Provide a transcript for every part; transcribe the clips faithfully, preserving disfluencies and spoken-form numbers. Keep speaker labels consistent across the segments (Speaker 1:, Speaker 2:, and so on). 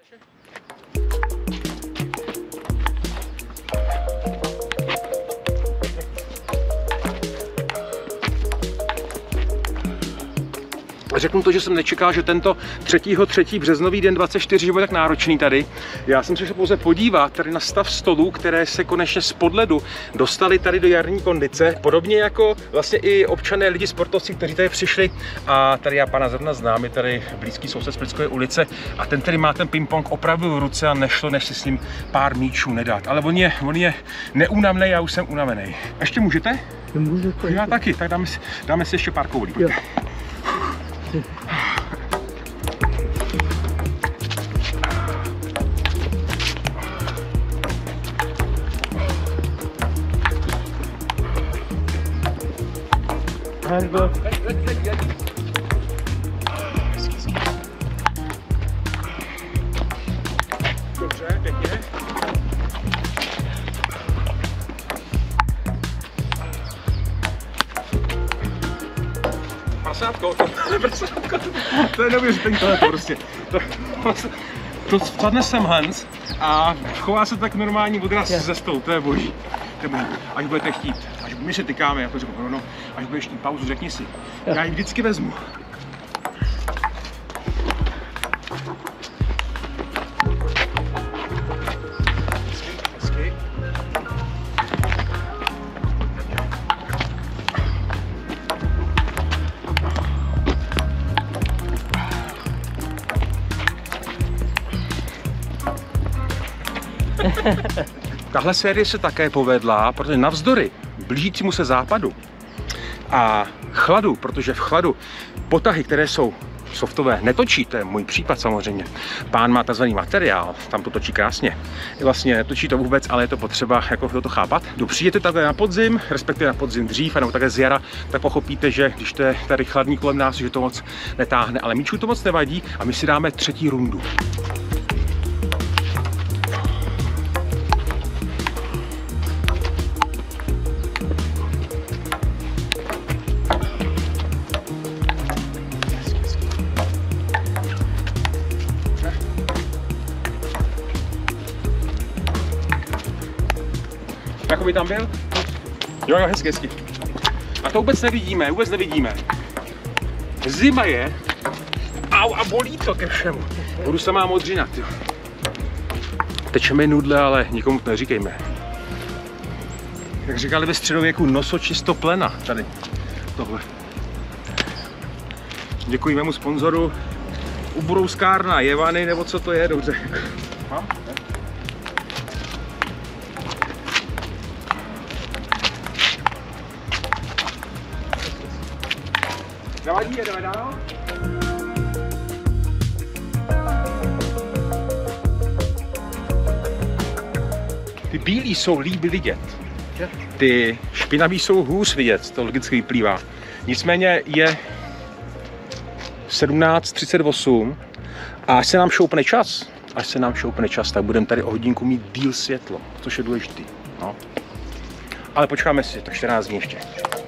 Speaker 1: Řeknu to, že jsem nečekal, že tento třetího třetího březnový den dvacet čtyři bude tak náročný tady. Já jsem se šel pouze podívat tady na stav stolů, které se konečně spod ledu dostali tady do jarní kondice. Podobně jako vlastně i občané, lidi, sportovci, kteří tady přišli. A tady já pana zrovna znám, je tady blízký soused z Plickové ulice. A ten tady má ten ping-pong opravdu v ruce a nešlo, než si s ním pár míčů nedat. Ale on je, on je neúnavný, já už jsem unavený. Ještě můžete?
Speaker 2: Můžete.
Speaker 1: Já taky, tak dáme si, dáme si ještě pár koulí.
Speaker 2: Hango.
Speaker 1: Dobře, pěkně. Prasátko, to, prasátko, to je neuvěřitelný tohle prostě. To, to spadne sem Hans a chová se tak normální odraz ze stolu, to je boží. Nebo až budete chtít, až my se tykáme, já to řeknu, no, no, až budeš chtít pauzu, řekni si. Já ji vždycky vezmu. Hezky. Tahle série se také povedla, protože navzdory blížícímu se západu a chladu, protože v chladu potahy, které jsou softové, netočí, to je můj případ samozřejmě. Pán má takzvaný materiál, tam to točí krásně. Vlastně netočí to vůbec, ale je to potřeba jako to chápat. Když přijdete takhle na podzim, respektive na podzim dřív, nebo takhle z jara, tak pochopíte, že když to je tady chladný kolem nás, že to moc netáhne, ale míčů to moc nevadí a my si dáme třetí rundu. Jakoby tam byl? Jo, jo, hezky, hezky. A to vůbec nevidíme, vůbec nevidíme. Zima je. Au, a bolí to ke všemu. Budu samá modřina, jo. Tečeme nudle, ale nikomu to neříkejme. Jak říkali ve středověku, nosočisto plena tady. Tohle. Děkuji mému sponzoru. Ubrouskárna Jevany, nebo co to je, dobře. Ha? Zavadí, jdeme dál. Ty bílí jsou líp vidět. Ty špinaví jsou hůř vidět, to logicky vyplývá. Nicméně je sedmnáct třicet osm a až se nám šoupne čas, až se nám šoupne čas, tak budeme tady o hodinku mít díl světlo, což je důležitý. No. Ale počkáme si, to čtrnáct dní ještě.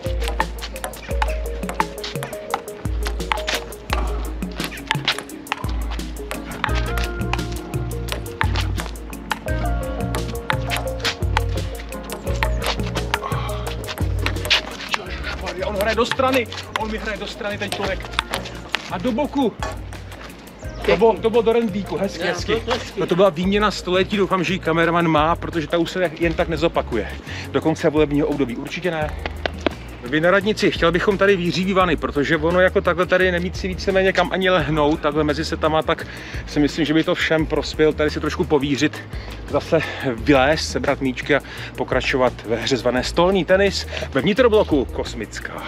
Speaker 1: On hraje do strany, on mi hraje do strany ten člověk. A do boku. To bylo, to bylo do rendíku, hezky, hezky. No to byla výměna století, doufám, že ji kameraman má, protože ta už se jen tak nezopakuje. Do konce volebního období určitě ne. Vy na radnici, chtěl bychom tady výřivý vany, protože ono jako takhle tady nemít si víceméně kam ani lehnout, takhle mezi setama, tak si myslím, že by to všem prospěl tady si trošku povířit, zase vylézt, sebrat míčky a pokračovat ve hře zvané stolní tenis ve vnitrobloku Kosmická.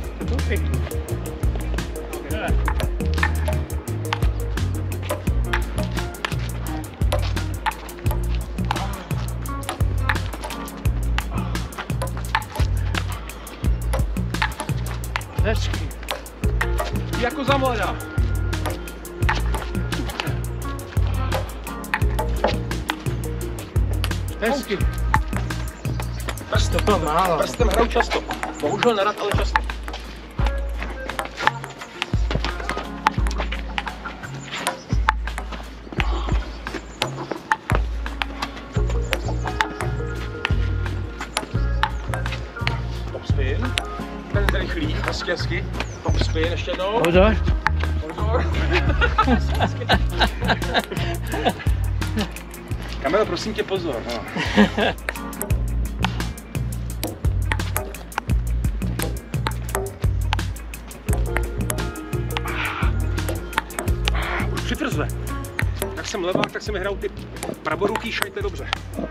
Speaker 1: Hezky. Jako za mladá. Hezky. Prstem, to málo. Prstem hraju často. Bohužel nerad, ale často. Hezky, hezky. Top spin ještě jednou.
Speaker 2: Pozor.
Speaker 1: Pozor. Kamero, prosím tě, pozor. No. Už přitvrzve. Jak jsem levák, tak jsem hrál ty pravoruký šajte dobře.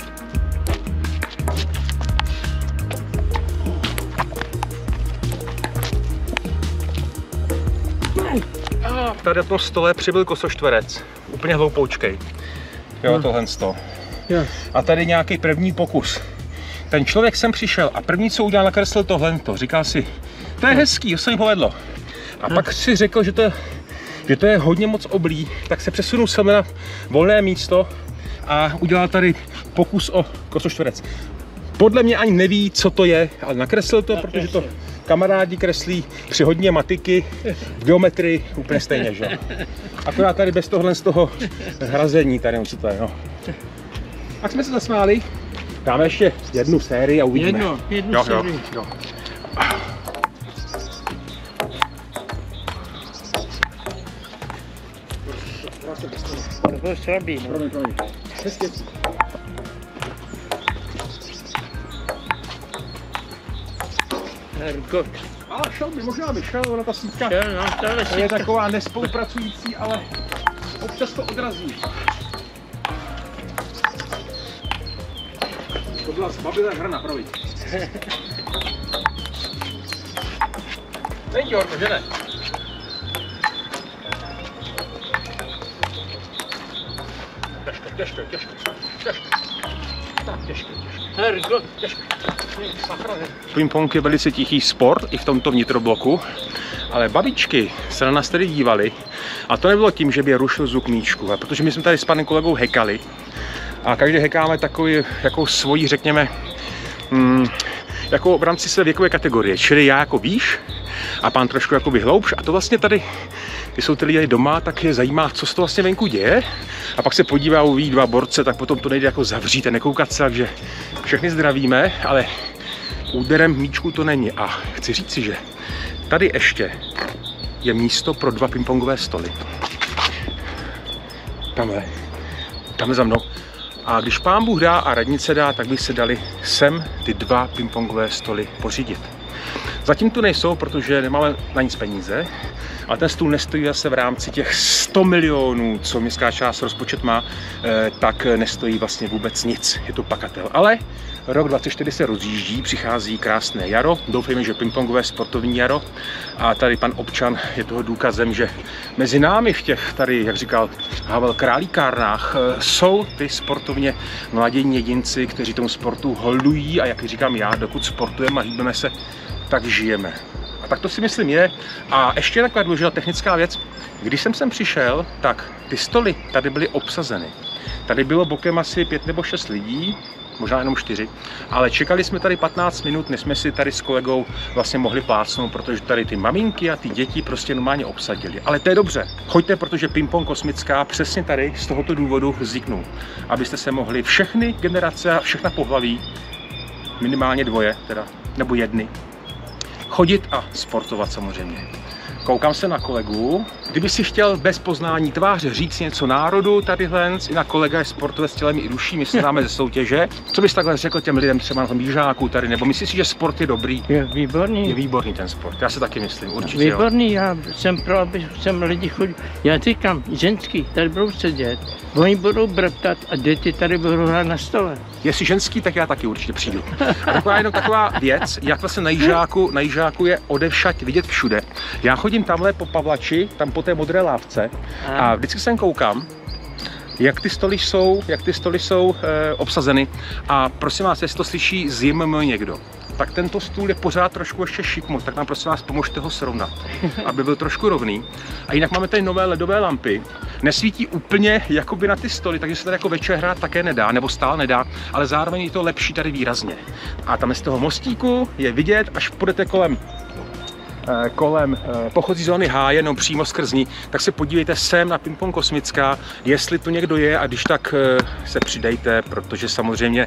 Speaker 1: Tady na tom stole přibyl kosoštverec, úplně hloupoučkej. Jo, no. Tohle sto. Jo. A tady nějaký první pokus. Ten člověk sem přišel a první, co udělal, nakreslil tohle. Říkal si, to je hezký, to se mi povedlo. A no. Pak si řekl, že to, je, že to je hodně moc oblí, tak se přesunul sem na volné místo a udělal tady pokus o kosoštverec. Podle mě ani neví, co to je, ale nakreslil to, protože to kamarádi kreslí při hodně matiky, v geometrii úplně stejně, že? Akorát tady bez tohle z toho hrazení, tady co to je, no. Tak jsme se zasmáli, dáme ještě jednu sérii a uvidíme.
Speaker 2: Jedno, jednu
Speaker 1: jo,
Speaker 2: sérii.
Speaker 1: Jo, jo.
Speaker 2: To bylo slabý, no.
Speaker 1: Promiň, promiň. Hezky.
Speaker 2: Hergot.
Speaker 1: Ale šel by, možná by šel, ona ta síťka
Speaker 2: Šel, no, tohle
Speaker 1: je taková nespolupracující, ale občas to odrazí. To byla zbabilá hrana, praví. Není horko, že ne? Těžko, těžko, těžko, těžko. Tak, těžko, těžko.
Speaker 2: Hergot.
Speaker 1: Těžko. Ping-pong je velice tichý sport i v tomto vnitrobloku, ale babičky se na nás tady dívaly a to nebylo tím, že by je rušil zvuk míčku, ale protože my jsme tady s panem kolegou hekali a každý hekáme takový jako svoji, řekněme, mm, jako v rámci své věkové kategorie, čili já jako výš a pán trošku jako hloubš a to vlastně tady, když jsou ty lidi doma, tak je zajímá, co se to vlastně venku děje a pak se podívá a uvidí dva borce, tak potom to nejde jako zavřít a nekoukat se, takže všechny zdravíme, ale úderem míčku to není a chci říct si, že tady ještě je místo pro dva pingpongové stoly. Tamhle, tamhle za mnou. A když pán Bůh dá a radnice dá, tak by se dali sem ty dva pingpongové stoly pořídit. Zatím tu nejsou, protože nemáme na nic peníze, ale ten stůl nestojí zase v rámci těch sto milionů, co městská část rozpočet má, tak nestojí vlastně vůbec nic, je to pakatel. Ale rok dvacet čtyři se rozjíždí, přichází krásné jaro, doufejme, že pingpongové sportovní jaro a tady pan občan je toho důkazem, že mezi námi v těch tady, jak říkal Havel, králíkárnách jsou ty sportovně mladění jedinci, kteří tomu sportu holdují a jak říkám já, dokud sportujeme a hýbeme se, tak žijeme. A tak to si myslím je. A ještě taková důležitá technická věc. Když jsem sem přišel, tak ty stoly tady byly obsazeny. Tady bylo bokem asi pět nebo šest lidí, možná jenom čtyři, ale čekali jsme tady patnáct minut, než jsme si tady s kolegou vlastně mohli plácnout, protože tady ty maminky a ty děti prostě normálně obsadili. Ale to je dobře. Choďte, protože Ping-pong Kosmická přesně tady z tohoto důvodu vzniknul. Abyste se mohli všechny generace a všechna pohlaví, minimálně dvoje teda, nebo jedny, chodit a sportovat samozřejmě. Koukám se na kolegu. Kdyby si chtěl bez poznání tváře říct něco národu tadyhle, i na kolega je sportovec s tělem i duší, my se známe ze soutěže. Co bys takhle řekl těm lidem třeba na tom bížáku tady, nebo myslíš si, že sport je dobrý?
Speaker 2: Je výborný.
Speaker 1: Je výborný ten sport, já si taky myslím, určitě.
Speaker 2: Výborný,
Speaker 1: jo.
Speaker 2: Já jsem pro, aby sem lidi chodili. Já říkám, ženský tady budou sedět, oni budou breptat a děti tady budou hrát na stole.
Speaker 1: Jestli ženský, tak já taky určitě přijdu. A taková jenom taková věc, jak vlastně na Jižáku, na Jižáku je odevšať vidět všude. Já chodím tamhle po Pavlači, tam po té modré lávce a vždycky se koukám, jak ty stoly jsou, jak ty stoly jsou e, obsazeny a prosím vás, jestli to slyší zjím někdo, tak tento stůl je pořád trošku ještě šikmo, tak nám prosím vás pomožte ho srovnat, aby byl trošku rovný. A jinak máme tady nové ledové lampy, nesvítí úplně jakoby na ty stoly, takže se tady jako večer hrát také nedá, nebo stále nedá, ale zároveň je to lepší tady výrazně. A tam z toho mostíku je vidět, až půjdete kolem kolem pochodní zóny H, jenom přímo skrz ní, tak se podívejte sem na Ping-pong Kosmická, jestli tu někdo je a když tak se přidejte, protože samozřejmě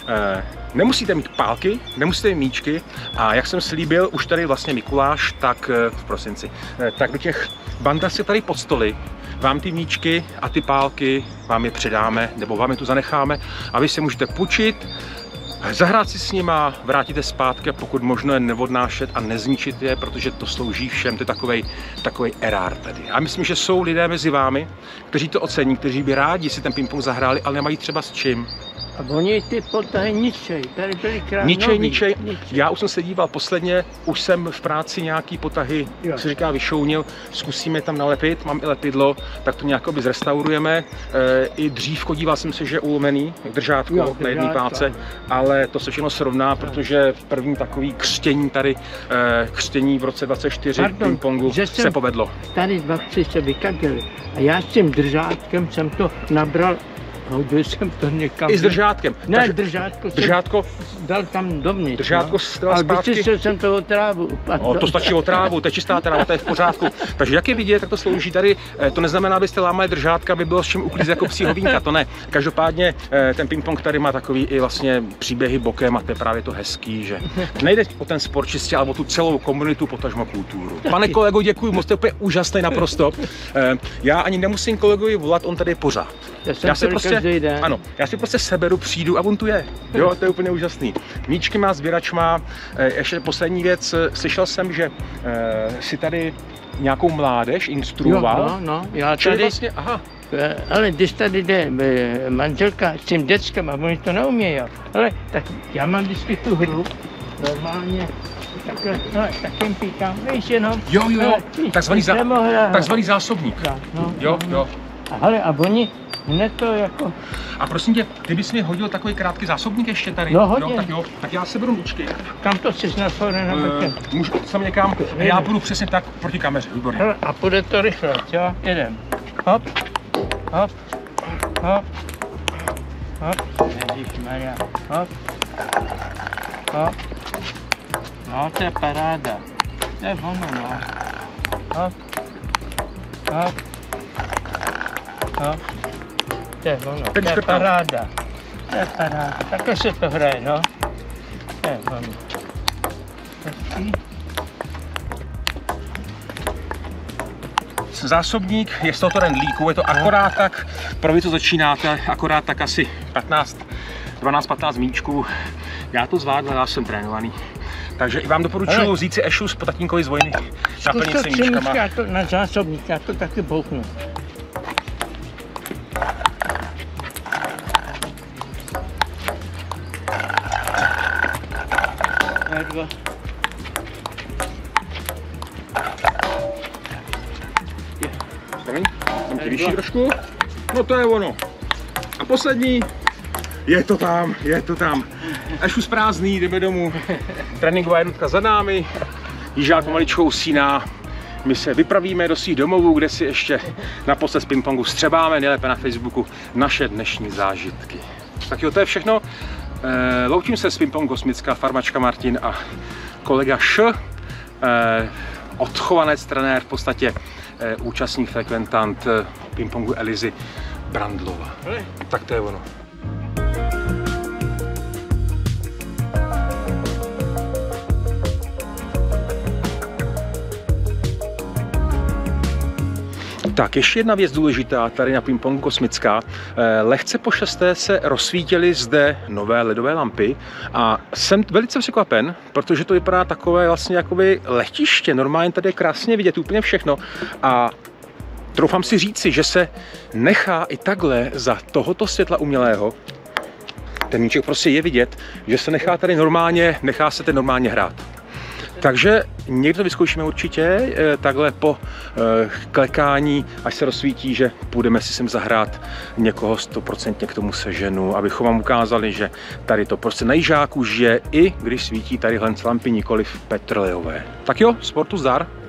Speaker 1: nemusíte mít pálky, nemusíte mít míčky a jak jsem slíbil, už tady vlastně Mikuláš, tak v prosinci, tak do těch banda si tady pod stoly vám ty míčky a ty pálky vám je předáme, nebo vám je tu zanecháme a vy si můžete půjčit, zahrát si s nima, vrátíte zpátky a pokud možno je neodnášet a nezničit je, protože to slouží všem, to je takovej, takovej erár tady. A myslím, že jsou lidé mezi vámi, kteří to ocení, kteří by rádi si ten ping-pong zahráli, ale nemají třeba s čím.
Speaker 2: A oni ty potahy ničej, tady byly krásný.
Speaker 1: Ničej, ničej. Já už jsem se díval posledně, už jsem v práci nějaký potahy, jak se říká, vyšounil, zkusíme tam nalepit, mám i lepidlo, tak to nějak zrestaurujeme. E, I dřívko, díval jsem se, že je ulomený, držátko jo, na jedné páce, ale to se všechno srovná, protože v první takový křtění tady, e, křtění v roce dvacet čtyři ping-pongu se povedlo.
Speaker 2: Tady dva tři se vykadili a já s tím držátkem jsem to nabral. Hodil jsem to někam.
Speaker 1: I s držátkem.
Speaker 2: Ne, Takže, držátko,
Speaker 1: držátko
Speaker 2: dal tam dovnitř.
Speaker 1: Držátko no. Ale
Speaker 2: vyčistil jsem to o trávu.
Speaker 1: No, to stačí o trávu, to je čistá tráva, to je v pořádku. Takže jak je vidět, tak to slouží tady. To neznamená, abyste lámali držátka, aby bylo s čím uklízet jako psí hovínka, to ne. Každopádně ten ping-pong tady má takový i vlastně příběhy bokem a to je právě to hezký, že nejde o ten sport čistě, ale o tu celou komunitu, potažmo kulturu. Pane kolego, děkuji, moc, to je úplně úžasný naprosto. Já ani nemusím kolegovi volat, on tady je pořád. Já si prostě Ano, já si prostě seberu, přijdu a on tu je. Jo, to je úplně úžasný. Míčky má, sběrač má. Ještě poslední věc, slyšel jsem, že eh, si tady nějakou mládež instruoval.
Speaker 2: Jo, no, no, já tady,
Speaker 1: vlastně, aha.
Speaker 2: Ale když tady jde manželka s tím dětskem a oni to neumějí, ale tak já mám vždycky tu hru, normálně, takhle, no, takým píkám, víš jenom.
Speaker 1: Jo, jo, jo, takzvaný, zá, takzvaný zásobník.
Speaker 2: No,
Speaker 1: jo,
Speaker 2: no,
Speaker 1: jo.
Speaker 2: Ale a oni hned to jako...
Speaker 1: A prosím tě, ty bys mi hodil takový krátký zásobník ještě tady?
Speaker 2: No hodně.
Speaker 1: Jo, tak jo, tak já se beru míčky.
Speaker 2: Kam to chceš na fore na bekem?
Speaker 1: Uh, můžu sem někam, a já půjdu přesně tak proti kameře, výborně.
Speaker 2: Hele, a půjde to rychle, jo, jedem. Hop, hop, hop, hop, ježišmarja, hop, hop. No, to je paráda. To je ono, no. Hop, hop, hop. To je ono, to je paráda. To je paráda. Takhle se to hraje, no. To je ono.
Speaker 1: Zásobník je z tohoto rendlíku, je to akorát tak, pro vy, co začínáte, akorát tak asi patnáct, dvanáct patnáct míčků. Já to zvládnu, já jsem trénovaný. Takže i vám doporučuji vzít si ešus po tatínkovi z vojny. Naplnit se míčkama.
Speaker 2: Já to na zásobník, já to taky bouchnu. Dva.
Speaker 1: Promiň, jsem ti vyšší trošku. No to je ono. A poslední. Je to tam, je to tam. Až už prázdný, jdeme domů. Tréninková jednotka za námi. Jižák pomaličko usíná. My se vypravíme do svých domovů, kde si ještě naposled z pingpongu střebáme, nejlépe na Facebooku, naše dnešní zážitky. Tak jo, to je všechno. E, loučím se s Ping-pong Kosmická, farmačka Martin a kolega Š, e, odchovanec, trenér, v podstatě e, účastník, frekventant e, pingpongu Elizy Brandlova. Tak to je ono. Tak, ještě jedna věc důležitá tady na Ping-pongu Kosmická. Lehce po šesté se rozsvítily zde nové ledové lampy a jsem velice překvapen, protože to vypadá takové vlastně jakoby letiště. Normálně tady je krásně vidět úplně všechno a troufám si říci, že se nechá i takhle za tohoto světla umělého, ten míček prostě je vidět, že se nechá tady normálně, nechá se tady normálně hrát. Takže někdo vyzkoušíme určitě, takhle po klekání, až se rozsvítí, že půjdeme si sem zahrát někoho stoprocentně k tomu seženu, abychom vám ukázali, že tady to prostě na Jižáku žije, i když svítí tady hlanclampy, nikoliv petrolejové. Tak jo, sportu zdar!